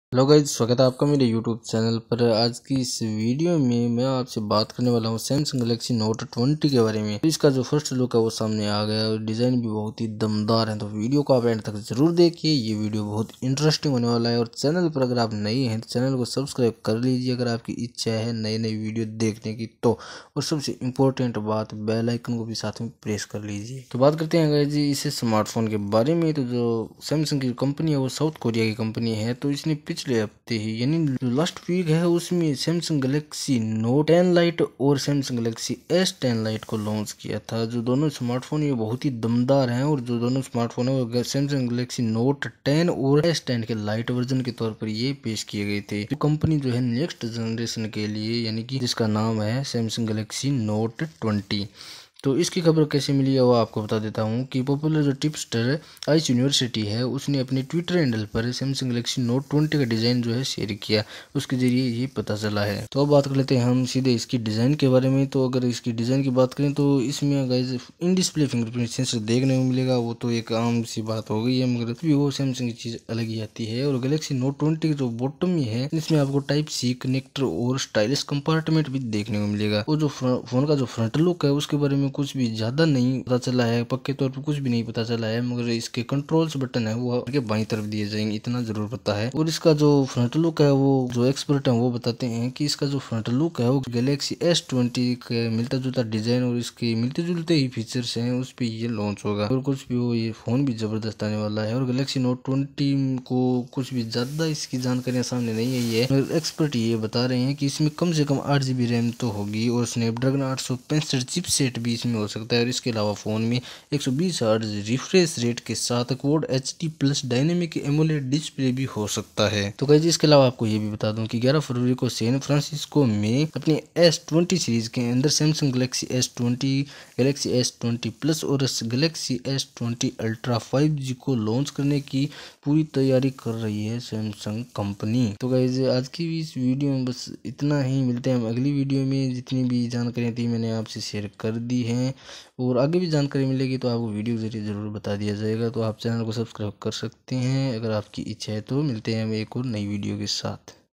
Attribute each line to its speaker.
Speaker 1: Hello guys, स्वागत है आपका मेरे यूट्यूब चैनल पर। आज की इस वीडियो में मैं आपसे बात करने वाला हूं सैमसंग गैलेक्सी नोट 20 के बारे में। तो इसका जो फर्स्ट लुक है वो सामने आ गया और डिज़ाइन भी बहुत ही दमदार है। तो वीडियो को आप एंड तक जरूर देखिए, ये वीडियो बहुत इंटरेस्टिंग होने वाला है। और चैनल पर अगर आप नए हैं तो चैनल को सब्सक्राइब कर लीजिए अगर आपकी इच्छा है नई नई वीडियो देखने की तो। और सबसे इम्पोर्टेंट बात, बेल आइकन को भी साथ में प्रेस कर लीजिए। तो बात करते हैं गाइस जी इस स्मार्टफोन के बारे में। तो जो सैमसंग की कंपनी है वो साउथ कोरिया की कंपनी है। तो इसने पिछले हफ्ते ही यानी जो लास्ट वीक है उसमें सैमसंग गैलेक्सी नोट 10 लाइट और सैमसंग गैलेक्सी S10 लाइट को लॉन्च किया था। जो दोनों स्मार्टफोन ये बहुत ही दमदार हैं और जो दोनों स्मार्टफोन है वो सैमसंग गैलेक्सी नोट 10 और S10 के लाइट वर्जन के तौर पर ये पेश किए गए थे। जो कंपनी जो है नेक्स्ट जनरेशन के लिए यानी कि जिसका नाम है सैमसंग गैलेक्सी नोट 20। तो इसकी खबर कैसे मिली है वो आपको बता देता हूँ कि पॉपुलर जो टिप्सटर आइस यूनिवर्सिटी है उसने अपने ट्विटर हैंडल पर सैमसंग गैलेक्सी नोट 20 का डिज़ाइन जो है शेयर किया, उसके जरिए ये पता चला है। तो अब बात कर लेते हैं हम सीधे इसकी डिज़ाइन के बारे में। तो अगर इसकी डिज़ाइन की बात करें तो इसमें guys in display fingerprint sensor देखने को मिलेगा, वो तो एक आम सी बात हो गई है, मगर भी वो सैमसंग की चीज़ अलग ही आती है। और गैलेक्सी नोट 20 जो बॉटम में है इसमें आपको टाइप सी कनेक्टर और स्टाइलिश कंपार्टमेंट भी देखने को मिलेगा। और जो फोन का जो फ्रंट लुक है उसके बारे में कुछ भी ज्यादा नहीं पता चला है, पक्के तौर पर कुछ भी नहीं पता चला है, मगर इसके कंट्रोल्स बटन है वो के बाईं तरफ दिए जाएंगे, इतना जरूर पता है। और इसका जो फ्रंट लुक है वो जो एक्सपर्ट है वो बताते हैं कि इसका जो फ्रंट लुक है वो गैलेक्सी S20 के मिलता जुलता डिजाइन और इसके मिलते जुलते ही फीचर्स हैं उस पर ये लॉन्च होगा। और कुछ भी हो ये फोन भी जबरदस्त आने वाला है। और गैलेक्सी नोट 20 को कुछ भी ज्यादा इसकी जानकारियां सामने नहीं आई है, मगर एक्सपर्ट ये बता रहे हैं कि इसमें कम से कम 8 GB रैम तो होगी और स्नैपड्रैगन 865 चिपसेट भी इसमें हो सकता है। और इसके अलावा फोन में 120 हर्ट्ज रिफ्रेश रेट के साथ quad HD plus dynamic AMOLED display भी हो सकता है। तो गाइस इसके अलावा आपको ये भी बता दूं कि 11 फरवरी को सैन फ्रांसिस्को में अपने S20 सीरीज के अंदर Samsung galaxy S20, galaxy S20 plus और गैलेक्सी S20 अल्ट्रा 5G को लॉन्च करने की पूरी तैयारी कर रही है सैमसंग कंपनी। तो गाइस आज की भी इस वीडियो में बस इतना ही, मिलते हैं हम अगली वीडियो में। जितनी भी जानकारियाँ थी मैंने आपसे शेयर कर दी हैं और आगे भी जानकारी मिलेगी तो आपको वीडियो के जरिए ज़रूर बता दिया जाएगा। तो आप चैनल को सब्सक्राइब कर सकते हैं अगर आपकी इच्छा है। तो मिलते हैं हम एक और नई वीडियो के साथ।